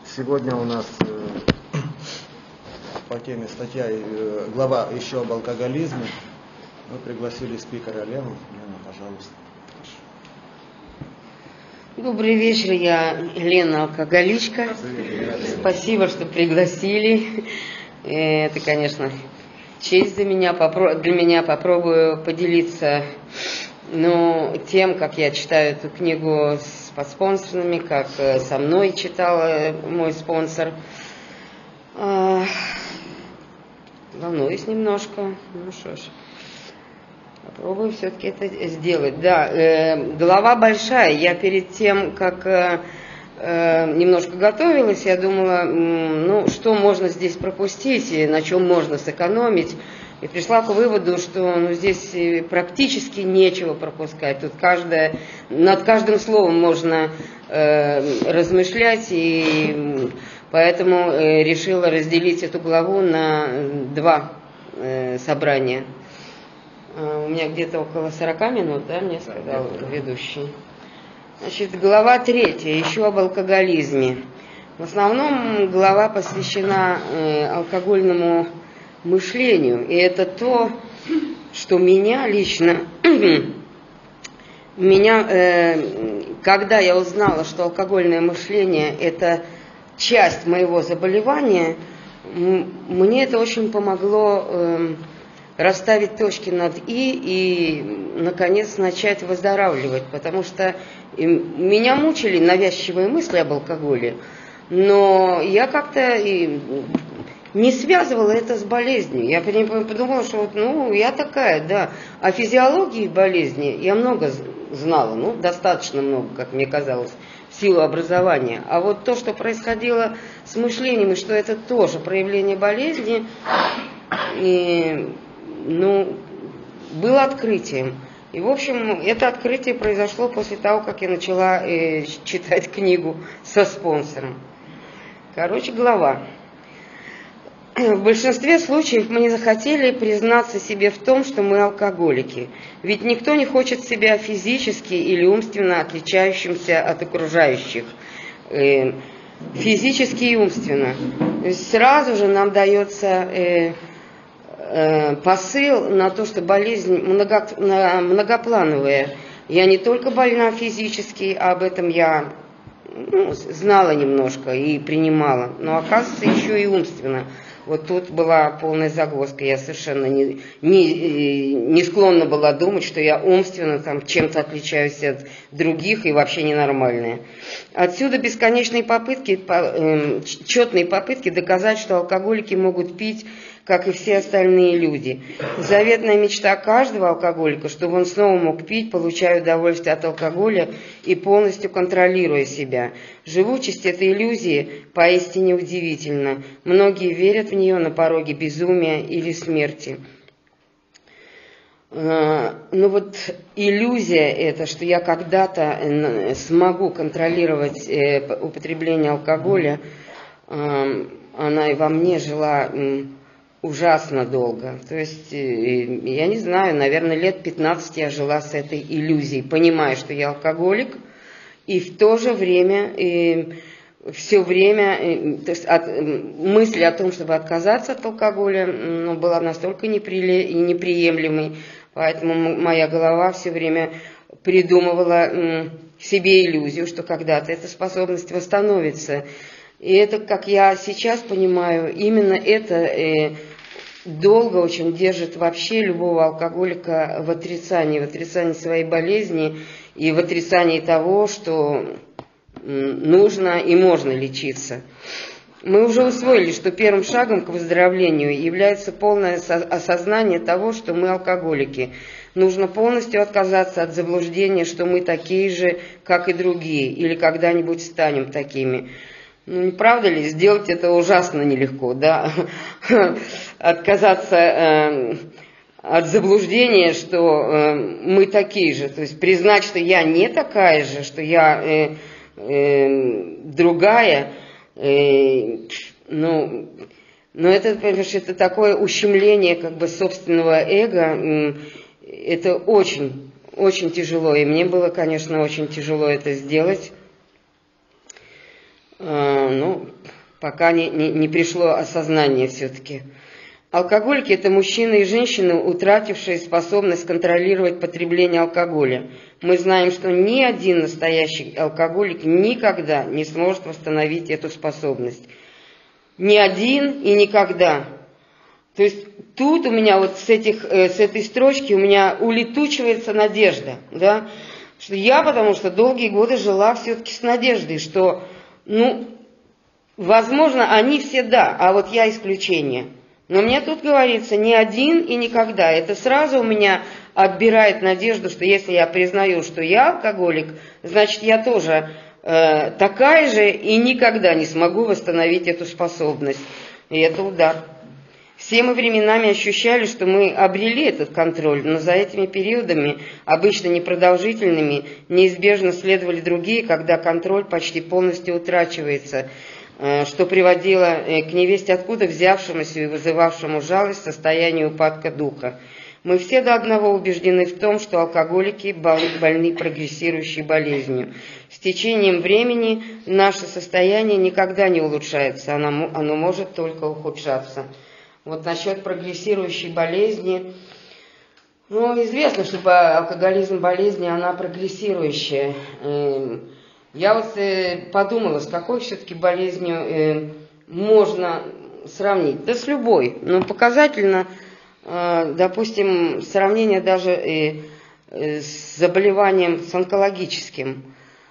Сегодня у нас по теме статья, глава еще об алкоголизме. Мы пригласили спикера Лену. Лена, пожалуйста. Добрый вечер, я Лена, алкоголичка. Спасибо, что пригласили. Это, конечно, честь для меня. Попробую поделиться тем, как я читаю эту книгу с подспонсорами, как со мной читал мой спонсор. Волнуюсь немножко. Ну что ж, попробую все-таки это сделать. Да, голова большая. Я перед тем, как немножко готовилась, я думала, что можно здесь пропустить, и на чем можно сэкономить. И пришла к выводу, что здесь практически нечего пропускать. Тут над каждым словом можно размышлять, и поэтому решила разделить эту главу на два собрания. У меня где-то около 40 минут, да, мне сказал ведущий. Значит, глава 3, еще об алкоголизме. В основном глава посвящена алкогольному мышлению. И это то, что меня лично, когда я узнала, что алкогольное мышление – это часть моего заболевания, мне это очень помогло расставить точки над и, наконец, начать выздоравливать. Потому что меня мучили навязчивые мысли об алкоголе, но я как-то не связывала это с болезнью. Я подумала, что я такая, да. О физиологии болезни я много знала, достаточно много, как мне казалось, в силу образования. А вот то, что происходило с мышлением, и что это тоже проявление болезни, было открытием. И, в общем, это открытие произошло после того, как я начала читать книгу со спонсором. Глава. В большинстве случаев мы не захотели признаться себе в том, что мы алкоголики. Ведь никто не хочет себя физически или умственно отличающимся от окружающих. Физически и умственно. То есть сразу же нам дается посыл на то, что болезнь многоплановая. Я не только больна физически, об этом я знала немножко и принимала, но оказывается еще и умственно. Вот тут была полная загвоздка. Я совершенно не склонна была думать, что я умственно чем-то отличаюсь от других и вообще ненормальная. Отсюда бесконечные тщетные попытки доказать, что алкоголики могут пить, как и все остальные люди. Заветная мечта каждого алкоголика, чтобы он снова мог пить, получая удовольствие от алкоголя и полностью контролируя себя. Живучесть этой иллюзии поистине удивительна. Многие верят в нее на пороге безумия или смерти. Иллюзия эта, что я когда-то смогу контролировать употребление алкоголя, она и во мне жила ужасно долго. То есть, я не знаю, наверное, лет 15 я жила с этой иллюзией, понимая, что я алкоголик, и в то же время, все время, то есть мысль о том, чтобы отказаться от алкоголя, была настолько неприемлемой, поэтому моя голова все время придумывала себе иллюзию, что когда-то эта способность восстановится. И это, как я сейчас понимаю, именно это долго очень держит вообще любого алкоголика в отрицании своей болезни и в отрицании того, что нужно и можно лечиться. Мы уже усвоили, что первым шагом к выздоровлению является полное осознание того, что мы алкоголики. Нужно полностью отказаться от заблуждения, что мы такие же, как и другие, или когда-нибудь станем такими. Не правда ли? Сделать это ужасно нелегко, да? Отказаться от заблуждения, что мы такие же. То есть признать, что я не такая же, что я другая. Это такое ущемление собственного эго. Это очень, очень тяжело. И мне было, конечно, очень тяжело это сделать. пока не пришло осознание все-таки. Алкоголики – это мужчины и женщины, утратившие способность контролировать потребление алкоголя. Мы знаем, что ни один настоящий алкоголик никогда не сможет восстановить эту способность. Ни один и никогда. То есть тут у меня вот с этой строчки у меня улетучивается надежда, да? Что я, потому что долгие годы жила все-таки с надеждой, что, возможно, они все да, а вот я исключение. Но мне тут говорится ни один и никогда. Это сразу у меня отбирает надежду, что если я признаю, что я алкоголик, значит я тоже такая же и никогда не смогу восстановить эту способность. И это удар. Все мы временами ощущали, что мы обрели этот контроль, но за этими периодами, обычно непродолжительными, неизбежно следовали другие, когда контроль почти полностью утрачивается, что приводило к невесть откуда взявшемуся и вызывавшему жалость состоянию упадка духа. Мы все до одного убеждены в том, что алкоголики больны прогрессирующей болезнью. С течением времени наше состояние никогда не улучшается, оно может только ухудшаться. Вот насчет прогрессирующей болезни, известно, что алкоголизм болезни, она прогрессирующая. Я вот подумала, с какой все-таки болезнью можно сравнить. Да с любой. Но показательно, допустим, сравнение даже с заболеванием с онкологическим.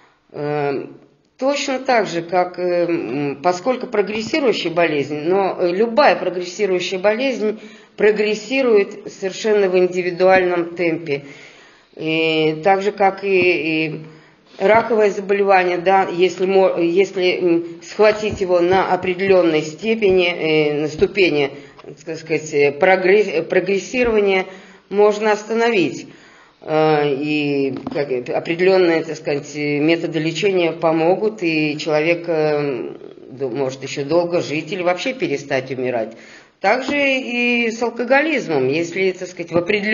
Точно так же, как, поскольку прогрессирующая болезнь, но любая прогрессирующая болезнь прогрессирует совершенно в индивидуальном темпе. И так же, как и раковое заболевание, да, если схватить его на определенной степени, на ступени, так сказать, прогрессирования, можно остановить. И определенные, так сказать, методы лечения помогут, и человек может еще долго жить или вообще перестать умирать. Также и с алкоголизмом, если, так сказать,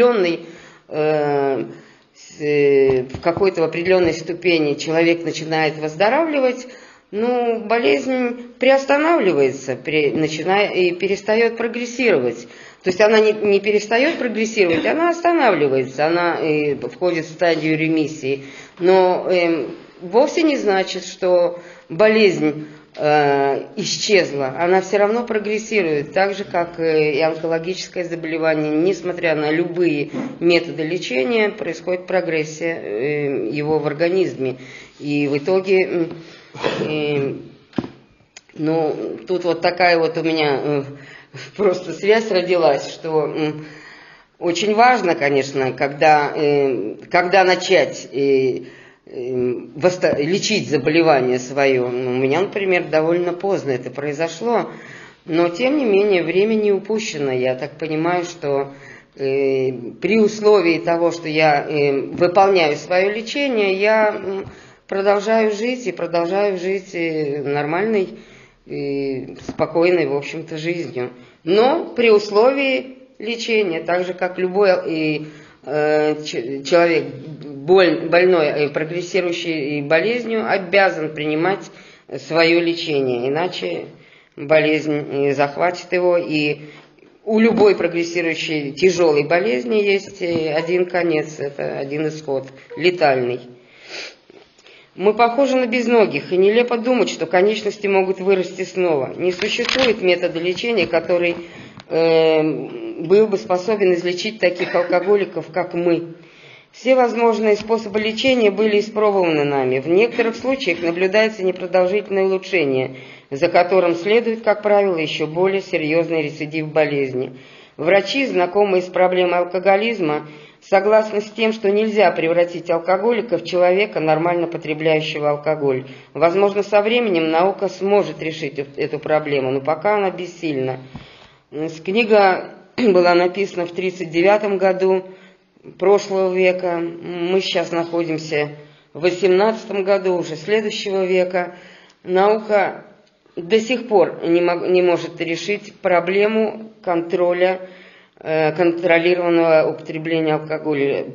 в какой-то определенной ступени человек начинает выздоравливать, болезнь приостанавливается, и перестает прогрессировать. То есть она не перестает прогрессировать, она останавливается, она входит в стадию ремиссии. Но вовсе не значит, что болезнь исчезла, она все равно прогрессирует, так же, как и онкологическое заболевание. Несмотря на любые методы лечения, происходит прогрессия его в организме. И в итоге, тут вот такая вот у меня просто связь родилась, что очень важно, конечно, когда начать лечить заболевание свое. У меня, например, довольно поздно это произошло, но тем не менее время не упущено. Я так понимаю, что при условии того, что я выполняю свое лечение, я продолжаю жить нормальной и спокойной, в общем-то, жизнью. Но при условии лечения, так же, как любой человек, больной прогрессирующей болезнью, обязан принимать свое лечение, иначе болезнь захватит его. И у любой прогрессирующей тяжелой болезни есть один конец, это один исход, летальный. Мы похожи на безногих, и нелепо думать, что конечности могут вырасти снова. Не существует метода лечения, который был бы способен излечить таких алкоголиков, как мы. Все возможные способы лечения были испробованы нами. В некоторых случаях наблюдается непродолжительное улучшение, за которым следует, как правило, еще более серьезный рецидив болезни. Врачи, знакомые с проблемой алкоголизма, согласны с тем, что нельзя превратить алкоголика в человека, нормально потребляющего алкоголь. Возможно, со временем наука сможет решить эту проблему, но пока она бессильна. Книга была написана в 1939 году прошлого века. Мы сейчас находимся в 18 году уже следующего века. Наука до сих пор не может решить проблему контролированного употребления алкоголя,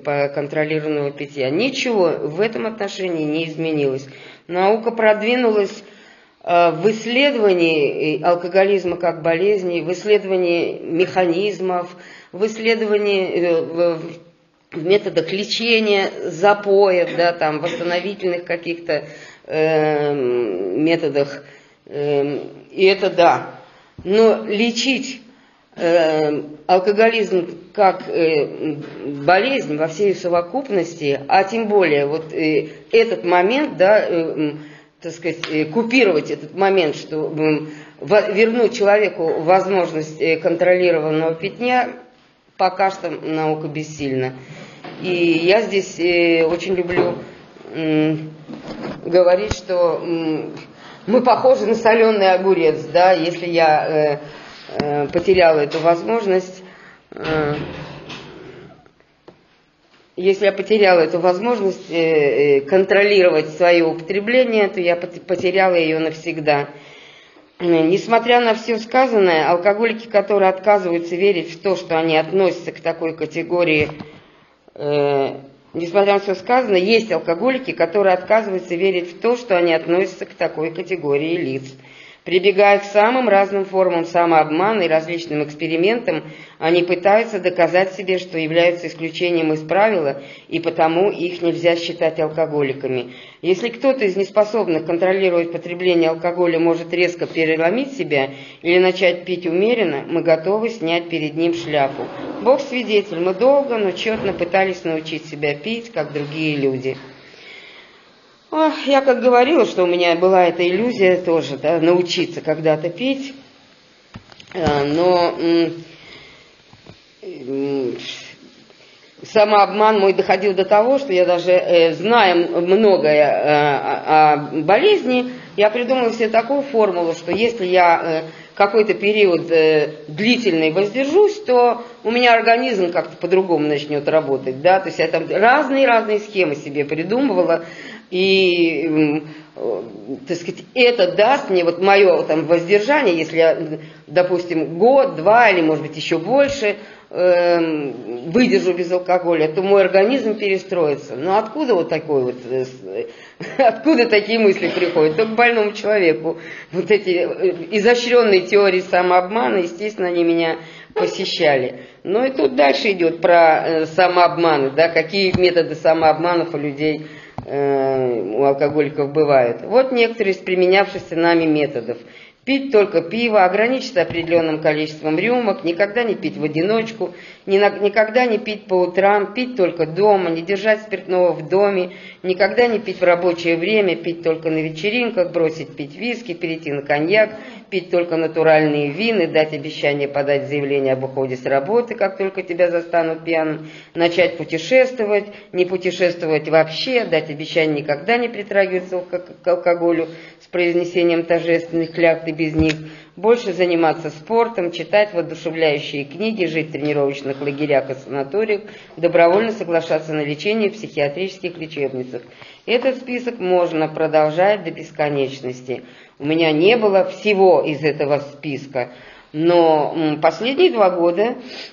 контролированного питья. Ничего в этом отношении не изменилось. Наука продвинулась в исследовании алкоголизма как болезни, в исследовании механизмов, в исследовании в методах лечения запоев, да, там, восстановительных каких-то методах. И это да. Но лечить алкоголизм как болезнь во всей совокупности, а тем более вот этот момент, да, так сказать, купировать этот момент, что вернуть человеку возможность контролированного питья, пока что наука бессильна. И я здесь очень люблю говорить, что мы похожи на соленый огурец, да, если я потеряла эту возможность, контролировать свое употребление, то я потеряла ее навсегда. Несмотря на все сказанное, алкоголики, которые отказываются верить в то, что они относятся к такой категории, несмотря на все сказанное, есть алкоголики, которые отказываются верить в то, что они относятся к такой категории лиц. Прибегая к самым разным формам самообмана и различным экспериментам, они пытаются доказать себе, что являются исключением из правила, и потому их нельзя считать алкоголиками. Если кто-то из неспособных контролировать потребление алкоголя может резко переломить себя или начать пить умеренно, мы готовы снять перед ним шляпу. Бог свидетель, мы долго, но тщетно пытались научить себя пить, как другие люди. Я как говорила, что у меня была эта иллюзия тоже, да, научиться когда-то пить, но самообман мой доходил до того, что я даже, зная многое о болезни, я придумала себе такую формулу, что если я какой-то период длительный воздержусь, то у меня организм как-то по-другому начнет работать, да, то есть я там разные схемы себе придумывала, и, так сказать, это даст мне вот мое там воздержание, если я, допустим, год, два или, может быть, еще больше выдержу без алкоголя, то мой организм перестроится. Но откуда вот такой вот, откуда такие мысли приходят? Только больному человеку. Вот эти изощренные теории самообмана, естественно, они меня посещали. Ну и тут дальше идет про самообманы, да, какие методы самообманов у людей, у алкоголиков бывают. Вот некоторые из применявшихся нами методов. Пить только пиво, ограничиться определенным количеством рюмок, никогда не пить в одиночку, никогда не пить по утрам, пить только дома, не держать спиртного в доме, никогда не пить в рабочее время, пить только на вечеринках, бросить пить виски, перейти на коньяк, пить только натуральные вины, дать обещание подать заявление об уходе с работы, как только тебя застанут пьяным, начать путешествовать, не путешествовать вообще, дать обещание никогда не притрагиваться к алкоголю с произнесением торжественных клятв и без них, больше заниматься спортом, читать воодушевляющие книги, жить в тренировочных лагерях и санаториях, добровольно соглашаться на лечение в психиатрических лечебницах. Этот список можно продолжать до бесконечности. У меня не было всего из этого списка, но последние 2 года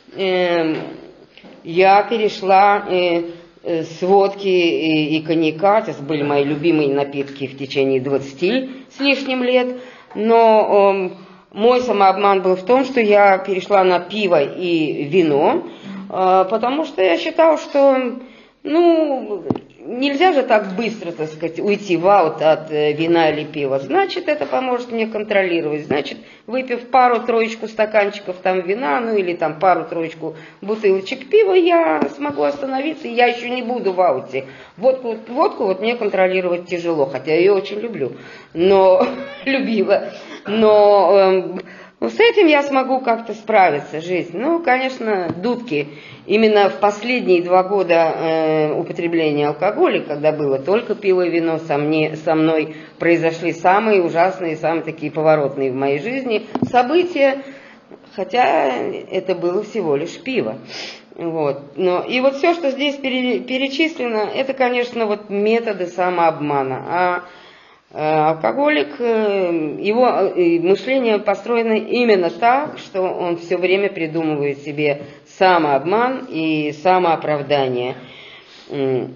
я перешла с водки и коньяка, это были мои любимые напитки в течение 20 с лишним лет, но мой самообман был в том, что я перешла на пиво и вино, потому что я считала, что, нельзя же так быстро, так сказать, уйти в аут от вина или пива. Значит, это поможет мне контролировать. Значит, выпив пару-троечку стаканчиков там вина, или там пару-троечку бутылочек пива, я смогу остановиться, и я еще не буду в ауте. Водку вот мне контролировать тяжело, хотя я ее очень люблю, но любила. Но с этим я смогу как-то справиться, жить. Конечно, дудки. Именно в последние 2 года употребления алкоголя, когда было только пиво и вино, со мной произошли самые ужасные, самые такие поворотные в моей жизни события, хотя это было всего лишь пиво. Вот. И вот все, что здесь перечислено, это, конечно, методы самообмана. Алкоголик, его мышление построено именно так, что он все время придумывает себе самообман и самооправдание.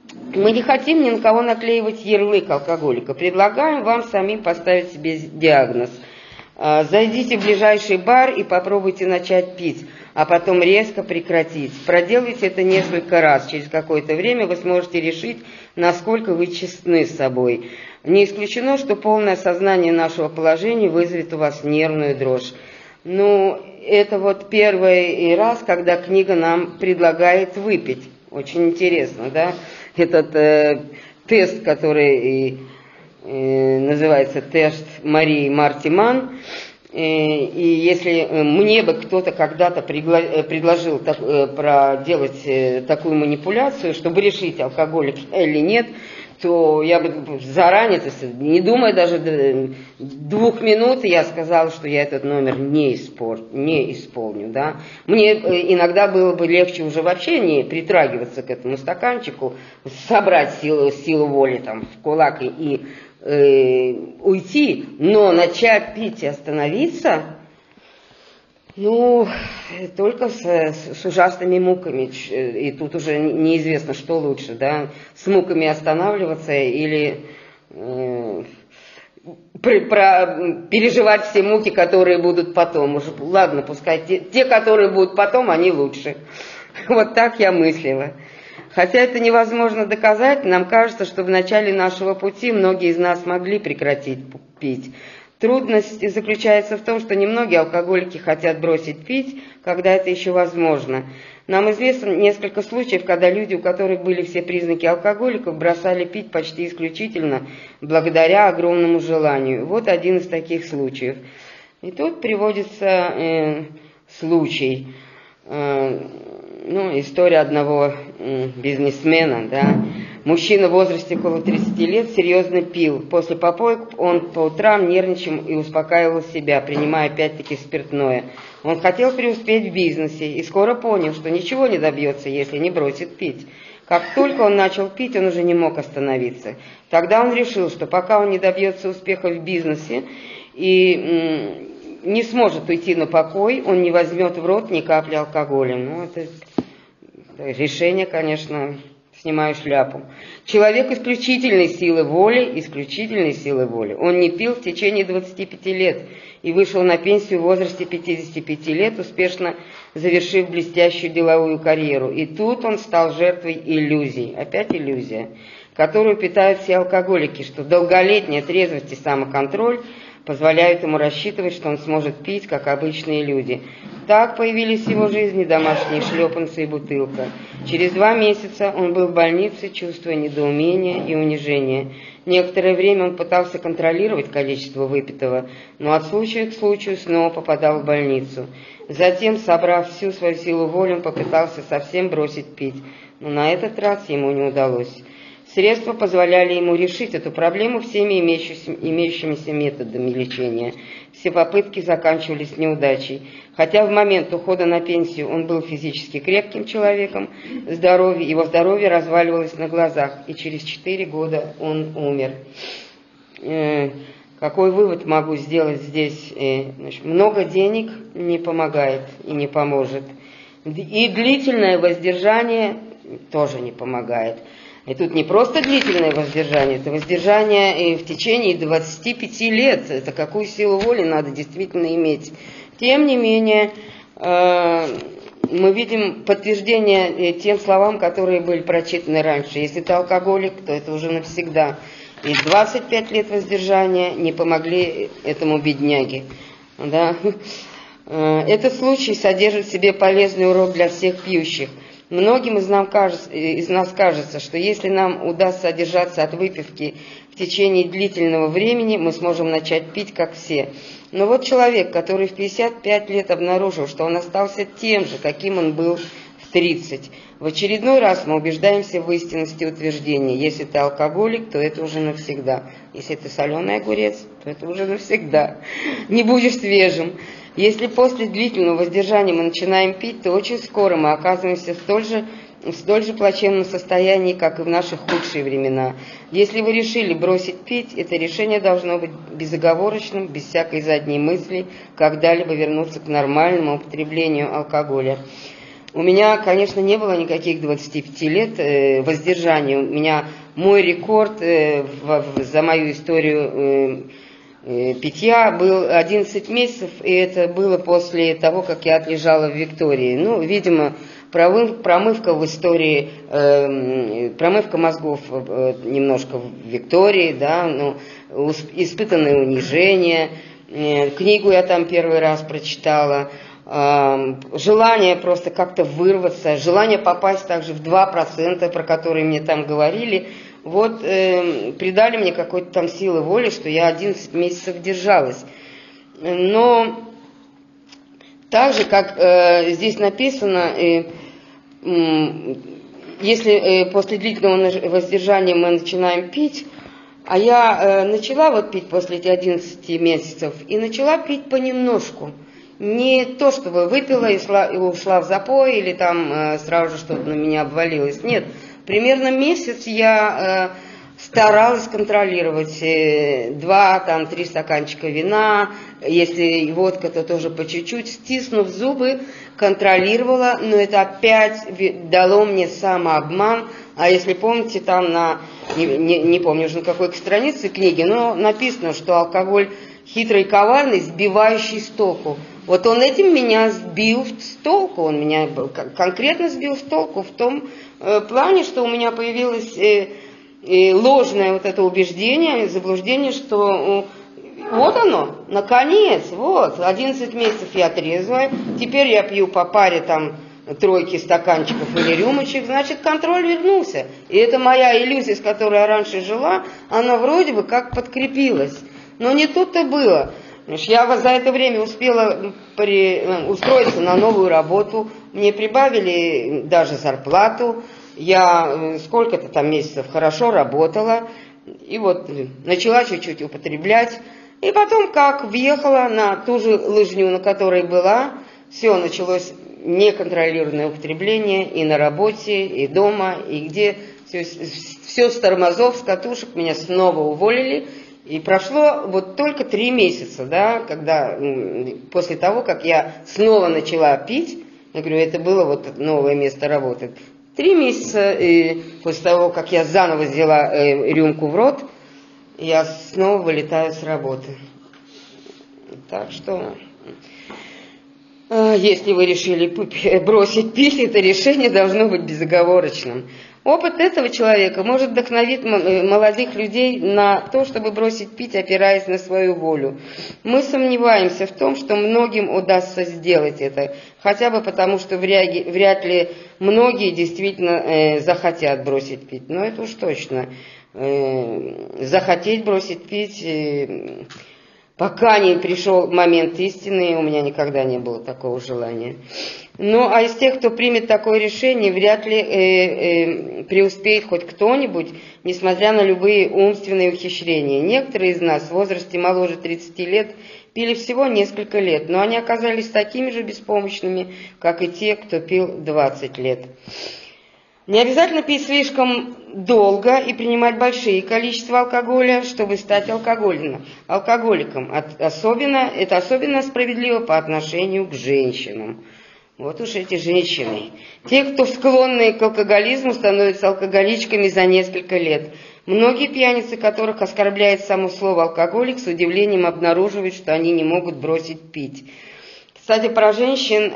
Мы не хотим ни на кого наклеивать ярлык алкоголика. Предлагаем вам самим поставить себе диагноз. Зайдите в ближайший бар и попробуйте начать пить, а потом резко прекратить. Проделайте это несколько раз. Через какое-то время вы сможете решить, насколько вы честны с собой. Не исключено, что полное осознание нашего положения вызовет у вас нервную дрожь. Ну, это вот первый раз, когда книга нам предлагает выпить. Очень интересно, да? Этот тест, который называется тест Марии Мартиман. И если мне бы кто-то когда-то предложил проделать такую манипуляцию, чтобы решить, алкоголик или нет, то я бы заранее, не думая даже 2 минут, я сказала, что я этот номер не исполню. Да? Мне иногда было бы легче уже вообще не притрагиваться к этому стаканчику, собрать силу воли там, в кулак и уйти, но начать пить и остановиться, ну, только с ужасными муками. И тут уже неизвестно, что лучше, да, с муками останавливаться или переживать все муки, которые будут потом. Уже, ладно, пускай те, которые будут потом, они лучше. Вот так я мыслила. Хотя это невозможно доказать, нам кажется, что в начале нашего пути многие из нас могли прекратить пить. Трудность заключается в том, что немногие алкоголики хотят бросить пить, когда это еще возможно. Нам известно несколько случаев, когда люди, у которых были все признаки алкоголиков, бросали пить почти исключительно благодаря огромному желанию. Вот один из таких случаев. И тут приводится случай. История одного бизнесмена, да. Мужчина в возрасте около 30 лет серьезно пил. После попоек он по утрам нервничал и успокаивал себя, принимая опять-таки спиртное. Он хотел преуспеть в бизнесе и скоро понял, что ничего не добьется, если не бросит пить. Как только он начал пить, он уже не мог остановиться. Тогда он решил, что пока он не добьется успеха в бизнесе и не сможет уйти на покой, он не возьмет в рот ни капли алкоголя. Ну, это решение, конечно, снимаю шляпу. Человек исключительной силы воли. Он не пил в течение 25 лет и вышел на пенсию в возрасте 55 лет, успешно завершив блестящую деловую карьеру. И тут он стал жертвой иллюзий. Опять иллюзия, которую питают все алкоголики, что долголетняя трезвость и самоконтроль позволяют ему рассчитывать, что он сможет пить, как обычные люди. Так появились в его жизни домашние шлепанцы и бутылка. Через 2 месяца он был в больнице, чувствуя недоумение и унижение. Некоторое время он пытался контролировать количество выпитого, но от случая к случаю снова попадал в больницу. Затем, собрав всю свою силу воли, он попытался совсем бросить пить, но на этот раз ему не удалось. Средства позволяли ему решить эту проблему всеми имеющимися методами лечения. Все попытки заканчивались неудачей. Хотя в момент ухода на пенсию он был физически крепким человеком, его здоровье разваливалось на глазах, и через 4 года он умер. Какой вывод могу сделать здесь? Много денег не помогает и не поможет. И длительное воздержание тоже не помогает. И тут не просто длительное воздержание, это воздержание в течение 25 лет. Это какую силу воли надо действительно иметь. Тем не менее, мы видим подтверждение тем словам, которые были прочитаны раньше. Если ты алкоголик, то это уже навсегда. И 25 лет воздержания не помогли этому бедняге. Да? Этот случай содержит в себе полезный урок для всех пьющих. Многим из нас кажется, что если нам удастся одержаться от выпивки в течение длительного времени, мы сможем начать пить, как все. Но вот человек, который в 55 лет обнаружил, что он остался тем же, каким он был в 30. В очередной раз мы убеждаемся в истинности утверждения. Если ты алкоголик, то это уже навсегда. Если ты соленый огурец, то это уже навсегда. Не будешь свежим. Если после длительного воздержания мы начинаем пить, то очень скоро мы оказываемся в столь же плачевном состоянии, как и в наших худшие времена. Если вы решили бросить пить, это решение должно быть безоговорочным, без всякой задней мысли, когда-либо вернуться к нормальному употреблению алкоголя. У меня, конечно, не было никаких 25 лет воздержания. У меня мой рекорд за мою историю питья был 11 месяцев, и это было после того, как я отлежала в Виктории. Ну, видимо, промывка в истории, промывка мозгов немножко в Виктории, да, ну, испытанное унижение. Книгу я там первый раз прочитала. Желание просто как-то вырваться, желание попасть также в 2%, про которые мне там говорили. Вот придали мне какой-то там силы воли, что я 11 месяцев держалась. Но так же, как здесь написано, если после длительного воздержания мы начинаем пить, а я начала вот пить после этих 11 месяцев, и начала пить понемножку. Не то, чтобы выпила и ушла в запой, или там сразу же что-то на меня обвалилось. Нет, примерно месяц я старалась контролировать 2-3 стаканчика вина, если водка, то тоже по чуть-чуть, стиснув зубы, контролировала, но это опять дало мне самообман. А если помните, там не помню уже на какой странице книги, но написано, что алкоголь хитрый и коварный, сбивающий с толку. Вот он этим меня сбил с толку, он меня конкретно сбил с толку в том плане, что у меня появилось ложное вот это убеждение, заблуждение, что вот оно, наконец, вот, 11 месяцев я трезвая, теперь я пью по паре там тройки стаканчиков или рюмочек, значит, контроль вернулся. И это моя иллюзия, с которой я раньше жила, она вроде бы как подкрепилась. Но не тут-то было. Я за это время успела устроиться на новую работу, мне прибавили даже зарплату, я сколько-то там месяцев хорошо работала, и вот начала чуть-чуть употреблять. И потом, как въехала на ту же лыжню, на которой была, все, началось неконтролируемое употребление и на работе, и дома, и где все с тормозов, с катушек, меня снова уволили. И прошло вот только 3 месяца, да, когда, после того, как я снова начала пить, я говорю, это было вот новое место работы. 3 месяца после того, как я заново взяла рюмку в рот, я снова вылетаю с работы. Так что, если вы решили бросить пить, это решение должно быть безоговорочным. Опыт этого человека может вдохновить молодых людей на то, чтобы бросить пить, опираясь на свою волю. Мы сомневаемся в том, что многим удастся сделать это, хотя бы потому, что вряд ли многие действительно захотят бросить пить. Но это уж точно. Захотеть бросить пить, пока не пришел момент истины, у меня никогда не было такого желания. Ну, а из тех, кто примет такое решение, вряд ли преуспеет хоть кто-нибудь, несмотря на любые умственные ухищрения. Некоторые из нас в возрасте моложе 30 лет пили всего несколько лет, но они оказались такими же беспомощными, как и те, кто пил 20 лет. Не обязательно пить слишком долго и принимать большие количества алкоголя, чтобы стать алкоголиком. Это особенно справедливо по отношению к женщинам. Вот уж эти женщины. Те, кто склонны к алкоголизму, становятся алкоголичками за несколько лет. Многие пьяницы, которых оскорбляет само слово «алкоголик», с удивлением обнаруживают, что они не могут бросить пить. Кстати, про женщин,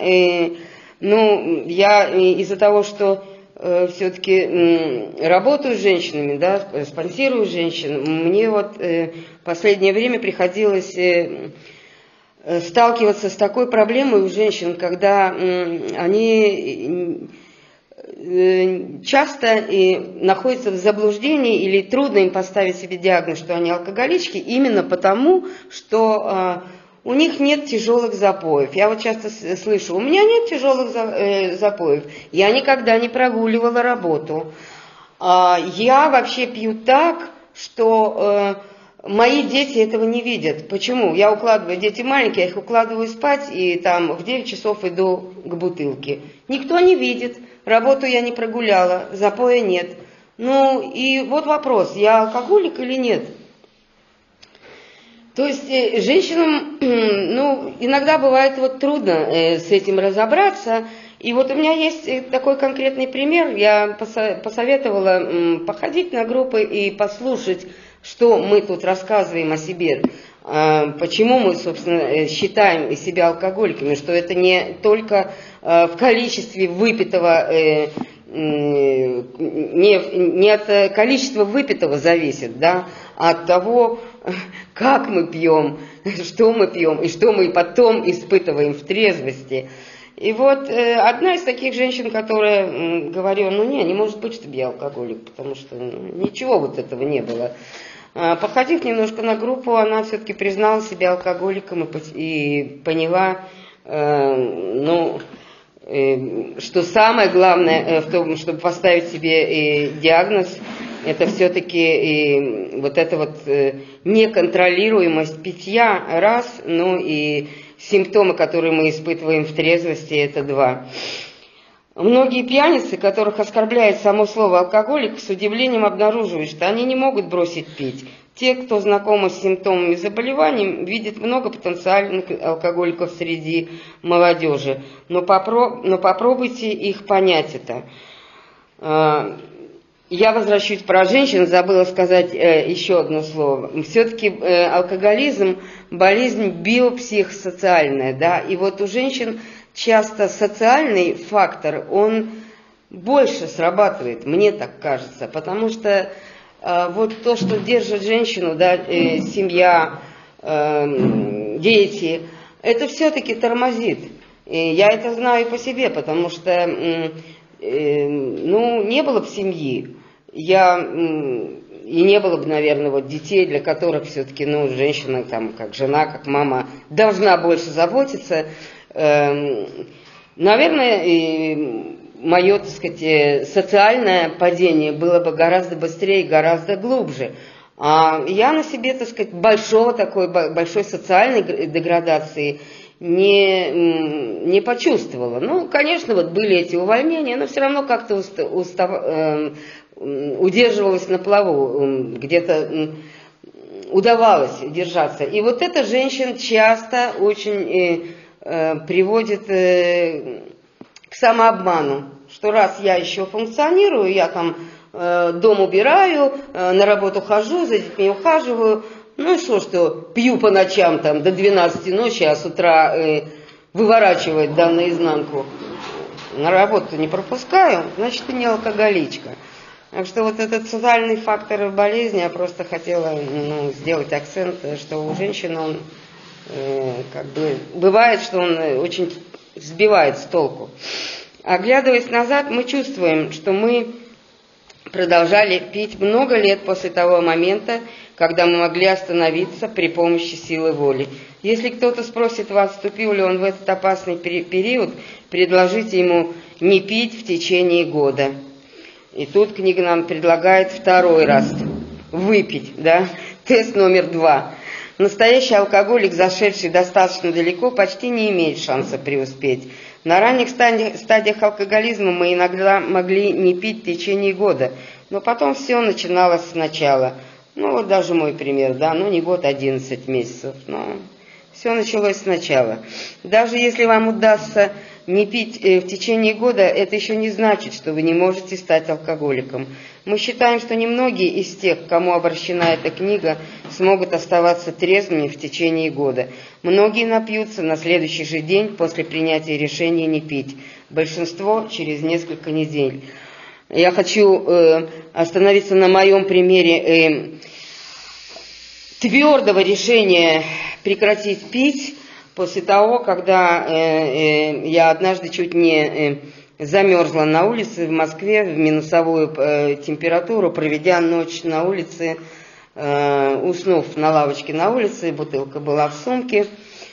я из-за того, что все-таки работаю с женщинами, да, спонсирую женщин, мне вот в последнее время приходилось сталкиваться с такой проблемой у женщин, когда они часто находятся в заблуждении или трудно им поставить себе диагноз, что они алкоголички, именно потому, что у них нет тяжелых запоев. Я вот часто слышу, у меня нет тяжелых запоев, я никогда не прогуливала работу, я вообще пью так, что мои дети этого не видят. Почему? Я укладываю, дети маленькие, я их укладываю спать, и там в 9 часов иду к бутылке. Никто не видит, работу я не прогуляла, запоя нет. Ну, и вот вопрос, я алкоголик или нет? То есть женщинам, иногда бывает вот трудно с этим разобраться, И вот у меня есть такой конкретный пример. Я посоветовала походить на группы и послушать, что мы тут рассказываем о себе. Почему мы, собственно, считаем себя алкоголиками, что это не только в количестве выпитого, не от количества выпитого зависит, да, а от того, как мы пьем и что мы потом испытываем в трезвости. И вот одна из таких женщин, которая говорила, не может быть, чтобы я алкоголик, потому что ничего вот этого не было. Походив немножко на группу, она все-таки признала себя алкоголиком и поняла, что самое главное в том, чтобы поставить себе диагноз, это все-таки вот эта вот неконтролируемость питья, раз, и симптомы, которые мы испытываем в трезвости, это два. Многие пьяницы, которых оскорбляет само слово алкоголик, с удивлением обнаруживают, что они не могут бросить пить. Те, кто знакомы с симптомами заболеваний, видят много потенциальных алкоголиков среди молодежи. Но попробуйте их понять это. Я возвращусь про женщин, забыла сказать еще одно слово. Все-таки алкоголизм – болезнь биопсихосоциальная, да, и вот у женщин часто социальный фактор, он больше срабатывает, мне так кажется, потому что вот то, что держит женщину, да, семья, дети, это все-таки тормозит. И я это знаю по себе, потому что, не было бы семьи, и не было бы, наверное, вот детей, для которых все-таки, женщина, там, как жена, как мама, должна больше заботиться. Наверное, мое, так сказать, социальное падение было бы гораздо быстрее и гораздо глубже. А я на себе, так сказать, большой социальной деградации не почувствовала. Конечно, вот были эти увольнения, но все равно как-то удерживалась на плаву, где-то удавалось держаться. И вот это женщин часто очень приводит к самообману, что раз я еще функционирую, я там дом убираю, на работу хожу, за детьми ухаживаю, что пью по ночам там до 12 ночи, а с утра выворачивает наизнанку, на работу не пропускаю, значит, ты не алкоголичка. Так что вот этот социальный фактор болезни, я просто хотела сделать акцент, что у женщин он бывает, что он очень сбивает с толку. Оглядываясь назад, мы чувствуем, что мы продолжали пить много лет после того момента, когда мы могли остановиться при помощи силы воли. Если кто-то спросит вас, вступил ли он в этот опасный период, предложите ему не пить в течение года. И тут книга нам предлагает второй раз выпить, да? Тест номер 2. Настоящий алкоголик, зашедший достаточно далеко, почти не имеет шанса преуспеть. На ранних стадиях алкоголизма мы иногда могли не пить в течение года, но потом все начиналось сначала. Вот даже мой пример, да, не год, 11 месяцев, но все началось сначала. Даже если вам удастся не пить в течение года, это еще не значит, что вы не можете стать алкоголиком. Мы считаем, что немногие из тех, к кому обращена эта книга, смогут оставаться трезвыми в течение года. Многие напьются на следующий же день после принятия решения не пить. Большинство через несколько недель. Я хочу остановиться на моем примере твердого решения прекратить пить после того, когда я однажды чуть не замерзла на улице в Москве в минусовую температуру, проведя ночь на улице, уснув на лавочке на улице, бутылка была в сумке.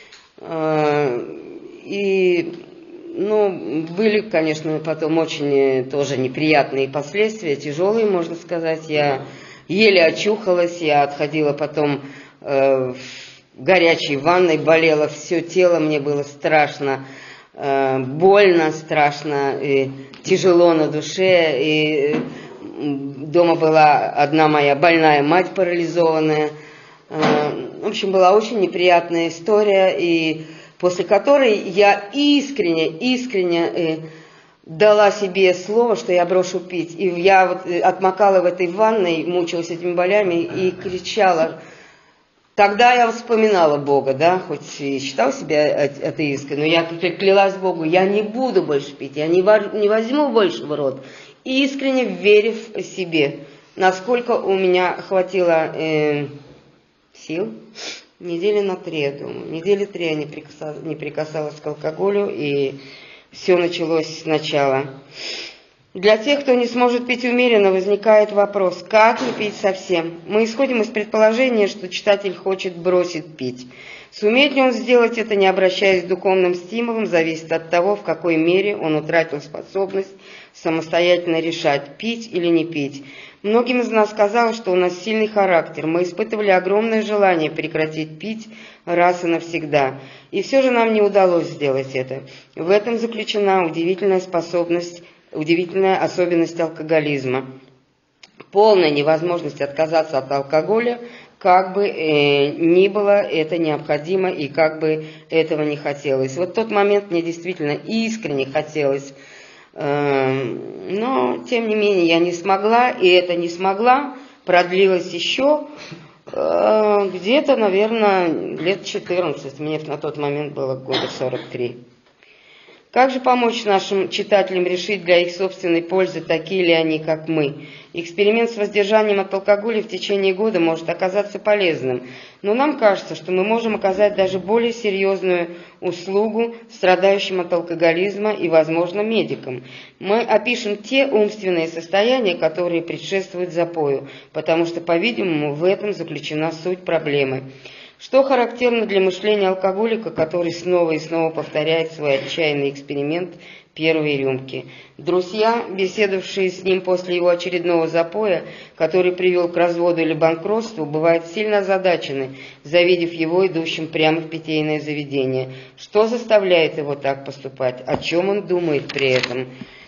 И, были, конечно, потом очень тоже неприятные последствия, тяжелые, можно сказать. Я еле очухалась, я отходила потом в горячей ванной, болело все тело, мне было страшно. Больно, страшно, тяжело на душе. И дома была одна моя больная мать, парализованная. В общем, была очень неприятная история, и после которой я искренне дала себе слово, что я брошу пить. И я вот отмокала в этой ванной, мучилась этими болями и кричала. Тогда я вспоминала Бога, да, хоть и считала себя атеисткой, но я клялась Богу, я не буду больше пить, я не возьму больше в рот. И искренне верив себе, насколько у меня хватило сил, недели на 3, я думаю. Недели 3 я не прикасалась к алкоголю, и все началось сначала. Для тех, кто не сможет пить умеренно, возникает вопрос, как не пить совсем. Мы исходим из предположения, что читатель хочет бросить пить. Сумеет ли он сделать это, не обращаясь к духовным стимулам, зависит от того, в какой мере он утратил способность самостоятельно решать, пить или не пить. Многим из нас казалось, что у нас сильный характер. Мы испытывали огромное желание прекратить пить раз и навсегда. И все же нам не удалось сделать это. В этом заключена удивительная особенность алкоголизма. Полная невозможность отказаться от алкоголя, как бы ни было это необходимо и как бы этого не хотелось. Вот в тот момент мне действительно искренне хотелось, но тем не менее я не смогла, и это не смогла продлилось еще где-то, наверное, лет 14, мне на тот момент было года 43. Как же помочь нашим читателям решить для их собственной пользы, такие ли они, как мы? Эксперимент с воздержанием от алкоголя в течение года может оказаться полезным, но нам кажется, что мы можем оказать даже более серьезную услугу страдающим от алкоголизма и, возможно, медикам. Мы опишем те умственные состояния, которые предшествуют запою, потому что, по-видимому, в этом заключена суть проблемы. Что характерно для мышления алкоголика, который снова и снова повторяет свой отчаянный эксперимент первой рюмки. Друзья, беседовавшие с ним после его очередного запоя, который привел к разводу или банкротству, бывают сильно озадачены, завидев его идущим прямо в питейное заведение. Что заставляет его так поступать? О чем он думает при этом?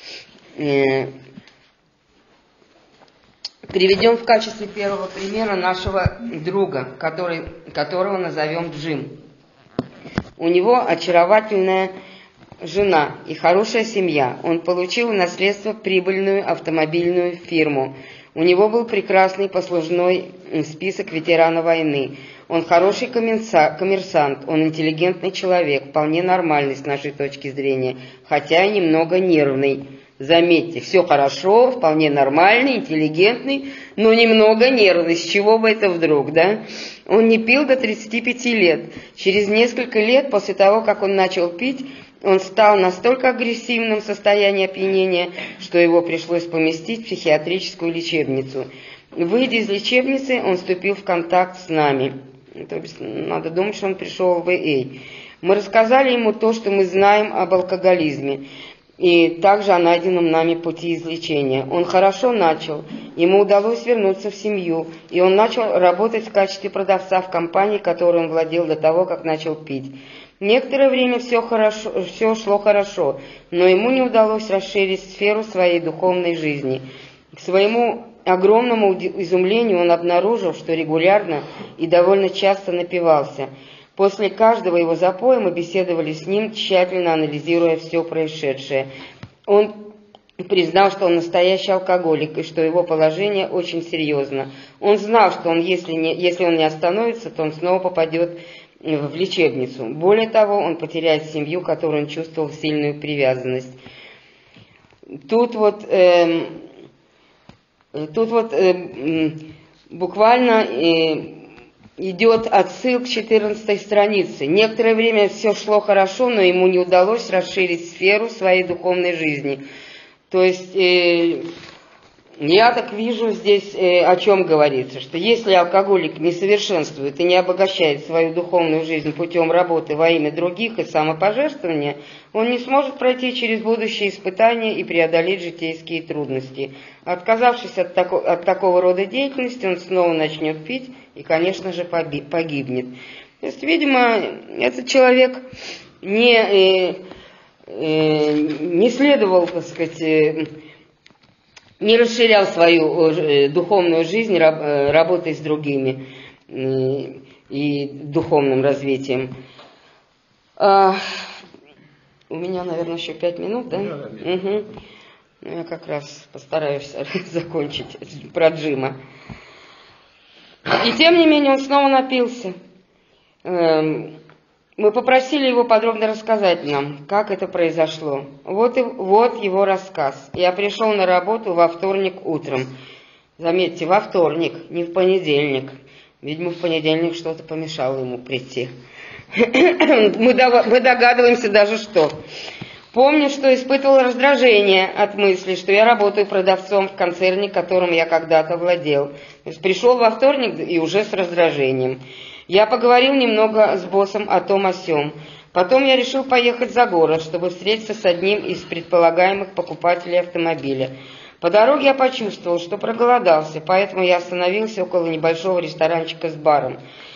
Приведем в качестве первого примера нашего друга, которого назовем Джим. У него очаровательная жена и хорошая семья. Он получил в наследство прибыльную автомобильную фирму. У него был прекрасный послужной список ветерана войны. Он хороший коммерсант, он интеллигентный человек, вполне нормальный с нашей точки зрения, хотя и немного нервный. Заметьте, все хорошо, вполне нормальный, интеллигентный, но немного нервный. С чего бы это вдруг, да? Он не пил до 35 лет. Через несколько лет после того, как он начал пить, он стал настолько агрессивным в состоянии опьянения, что его пришлось поместить в психиатрическую лечебницу. Выйдя из лечебницы, он вступил в контакт с нами. То есть надо думать, что он пришел в ВА. Мы рассказали ему то, что мы знаем об алкоголизме, и также о найденном нами пути излечения. Он хорошо начал, ему удалось вернуться в семью, и он начал работать в качестве продавца в компании, которой он владел до того, как начал пить. Некоторое время все шло хорошо, но ему не удалось расширить сферу своей духовной жизни. К своему огромному изумлению он обнаружил, что регулярно и довольно часто напивался. После каждого его запоя мы беседовали с ним, тщательно анализируя все происшедшее. Он признал, что он настоящий алкоголик и что его положение очень серьезно. Он знал, что если он не остановится, то он снова попадет в лечебницу. Более того, он потеряет семью, к которой он чувствовал сильную привязанность. Тут буквально идет отсыл к 14 странице. Некоторое время все шло хорошо, но ему не удалось расширить сферу своей духовной жизни. То есть я так вижу здесь, о чем говорится, что если алкоголик не совершенствует и не обогащает свою духовную жизнь путем работы во имя других и самопожертвования, он не сможет пройти через будущие испытания и преодолеть житейские трудности. Отказавшись от такого рода деятельности, он снова начнет пить и, конечно же, погибнет. То есть, видимо, этот человек не следовал, так сказать, не расширял свою духовную жизнь, работой с другими и духовным развитием. У меня, наверное, еще 5 минут, да? Да. Угу. Ну, я как раз постараюсь закончить про Джима. И тем не менее он снова напился. Мы попросили его подробно рассказать нам, как это произошло. Вот его рассказ. Я пришел на работу во вторник утром. Заметьте, во вторник, не в понедельник. Видимо, в понедельник что-то помешало ему прийти. Мы догадываемся даже что. Помню, что испытывал раздражение от мысли, что я работаю продавцом в концерне, которым я когда-то владел. То есть пришел во вторник и уже с раздражением. Я поговорил немного с боссом о том о сём. Потом я решил поехать за город, чтобы встретиться с одним из предполагаемых покупателей автомобиля. По дороге я почувствовал, что проголодался, поэтому я остановился около небольшого ресторанчика с баром.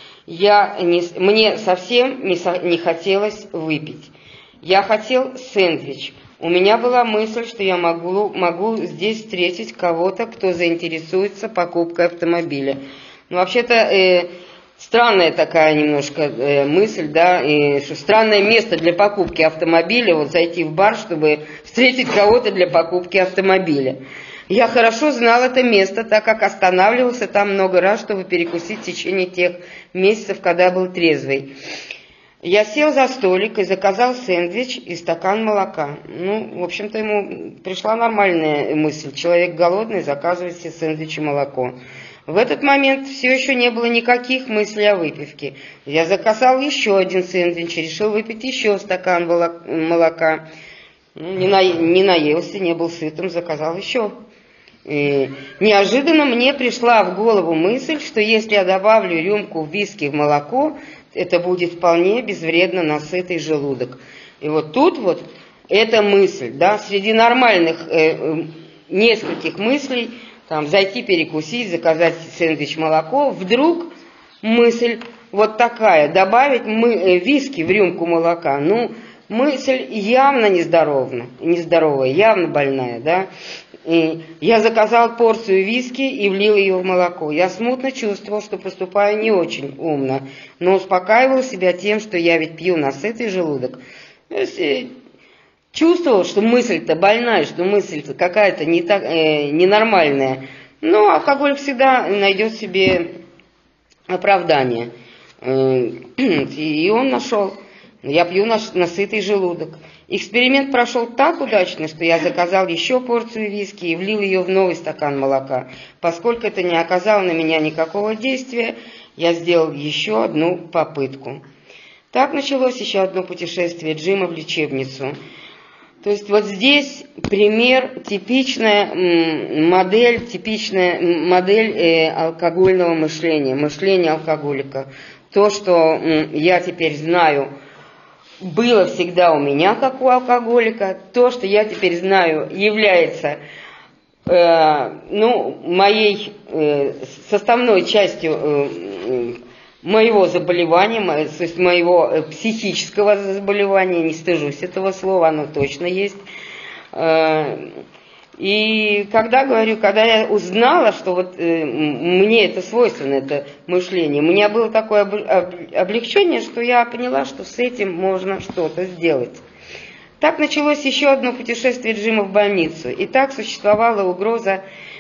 Мне совсем не хотелось выпить. Я хотел сэндвич. У меня была мысль, что я могу здесь встретить кого-то, кто заинтересуется покупкой автомобиля. Ну, вообще-то, странная такая немножко мысль, да, и что странное место для покупки автомобиля, вот зайти в бар, чтобы встретить кого-то для покупки автомобиля. Я хорошо знал это место, так как останавливался там много раз, чтобы перекусить в течение тех месяцев, когда был трезвый. Я сел за столик и заказал сэндвич и стакан молока. Ну, в общем-то, ему пришла нормальная мысль. Человек голодный заказывает себе сэндвич и молоко. В этот момент все еще не было никаких мыслей о выпивке. Я заказал еще один сэндвич, решил выпить еще стакан молока. Ну, не наелся, не был сытым, заказал еще. И неожиданно мне пришла в голову мысль, что если я добавлю рюмку виски в молоко, это будет вполне безвредно на сытый желудок. И вот тут вот эта мысль, да, среди нормальных нескольких мыслей, там, зайти перекусить, заказать сэндвич молоко, вдруг мысль вот такая, добавить виски в рюмку молока. Ну, мысль явно нездоровая, явно больная, да. И я заказал порцию виски и влил ее в молоко. Я смутно чувствовал, что поступаю не очень умно, но успокаивал себя тем, что я ведь пью на сытый желудок. То есть, чувствовал, что мысль-то больная, что мысль-то какая-то ненормальная. Но алкоголь всегда найдет себе оправдание. И он нашел. Я пью на сытый желудок. Эксперимент прошел так удачно, что я заказал еще порцию виски и влил ее в новый стакан молока. Поскольку это не оказало на меня никакого действия, я сделал еще одну попытку. Так началось еще одно путешествие Джима в лечебницу. То есть вот здесь пример, типичная модель алкогольного мышления алкоголика. То, что я теперь знаю, было всегда у меня, как у алкоголика. То, что я теперь знаю, является моей составной частью моего заболевания, то есть моего психического заболевания. Не стыжусь этого слова, оно точно есть. И когда я узнала, что вот мне это свойственно, это мышление, у меня было такое облегчение, что я поняла, что с этим можно что-то сделать. Так началось еще одно путешествие Джима в больницу. И так существовала угроза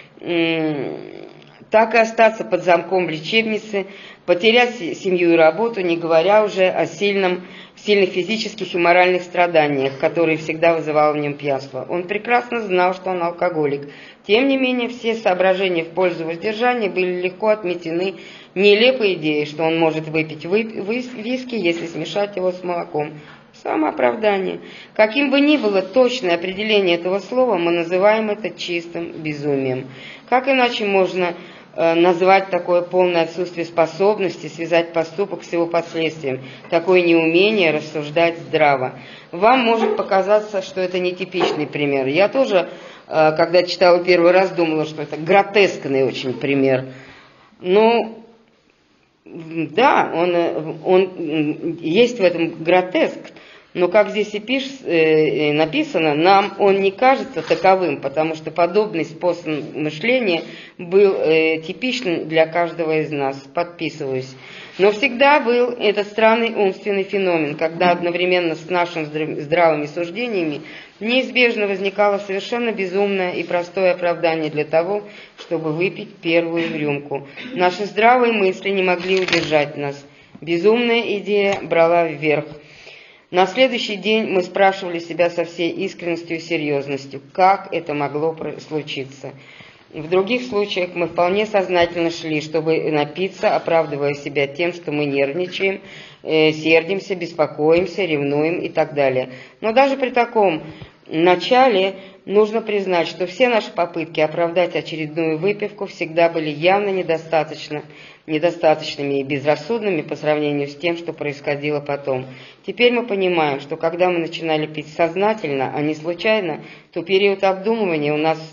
так и остаться под замком в лечебнице, потерять семью и работу, не говоря уже о сильных физических и моральных страданиях, которые всегда вызывало в нем пьянство. Он прекрасно знал, что он алкоголик. Тем не менее, все соображения в пользу воздержания были легко отметены нелепой идеей, что он может выпить виски, если смешать его с молоком. Самооправдание. Каким бы ни было точное определение этого слова, мы называем это чистым безумием. Как иначе можно назвать такое полное отсутствие способности связать поступок с его последствием, такое неумение рассуждать здраво? Вам может показаться, что это нетипичный пример. Я тоже, когда читала первый раз, думала, что это гротескный очень пример. Ну, да, он есть в этом гротеск, но, как здесь и написано, он не кажется таковым, потому что подобный способ мышления был типичен для каждого из нас. Подписываюсь. Но всегда был этот странный умственный феномен, когда одновременно с нашими здравыми суждениями неизбежно возникало совершенно безумное и простое оправдание для того, чтобы выпить первую рюмку. Наши здравые мысли не могли удержать нас. Безумная идея брала вверх. На следующий день мы спрашивали себя со всей искренностью и серьезностью, как это могло случиться. В других случаях мы вполне сознательно шли, чтобы напиться, оправдывая себя тем, что мы нервничаем, сердимся, беспокоимся, ревнуем и так далее. Но даже при таком начале нужно признать, что все наши попытки оправдать очередную выпивку всегда были явно недостаточными и безрассудными по сравнению с тем, что происходило потом. Теперь мы понимаем, что когда мы начинали пить сознательно, а не случайно, то в период обдумывания у нас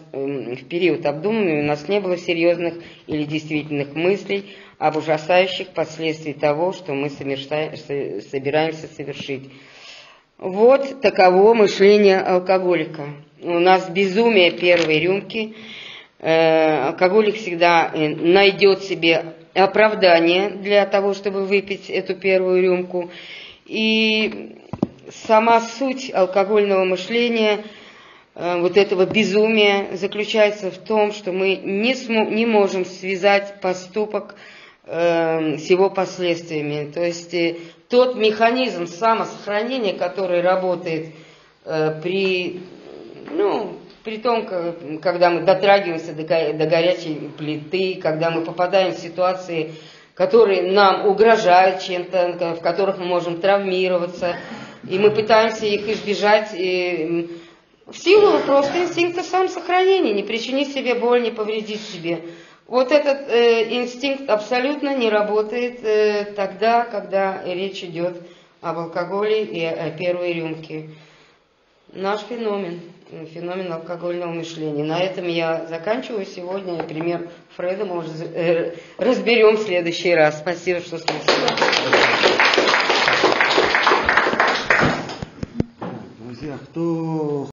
не было серьезных или действительных мыслей об ужасающих последствиях того, что мы собираемся совершить. Вот таково мышление алкоголика. У нас безумие первой рюмки. Алкоголик всегда найдет себе оправдание для того, чтобы выпить эту первую рюмку. И сама суть алкогольного мышления, вот этого безумия, заключается в том, что мы не можем связать поступок с его последствиями. То есть тот механизм самосохранения, который работает при том, когда мы дотрагиваемся до горячей плиты, когда мы попадаем в ситуации, которые нам угрожают чем-то, в которых мы можем травмироваться, и мы пытаемся их избежать в силу просто инстинкта самосохранения, не причинить себе боль, не повредить себе. Вот этот инстинкт абсолютно не работает тогда, когда речь идет об алкоголе и о первой рюмке. Наш феномен алкогольного мышления. На этом я заканчиваю сегодня. Пример Фреда мы уже разберем в следующий раз. Спасибо, что слушали. Друзья, кто